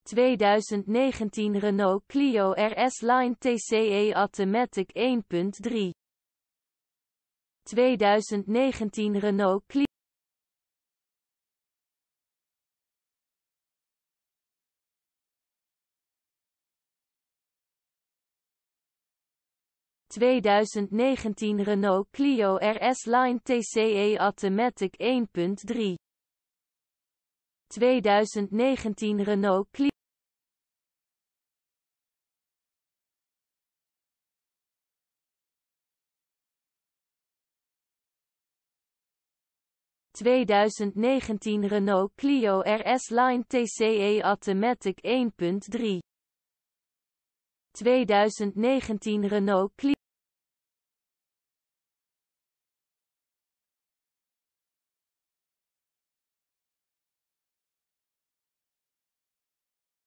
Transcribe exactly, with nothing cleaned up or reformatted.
tweeduizend negentien Renault Clio R S Line T C E Automatic één punt drie. tweeduizend negentien Renault Clio tweeduizend negentien Renault Clio R S Line T C E Automatic één punt drie. tweeduizend negentien Renault Clio tweeduizend negentien Renault Clio R S Line T C E Automatic één punt drie. tweeduizend negentien Renault Clio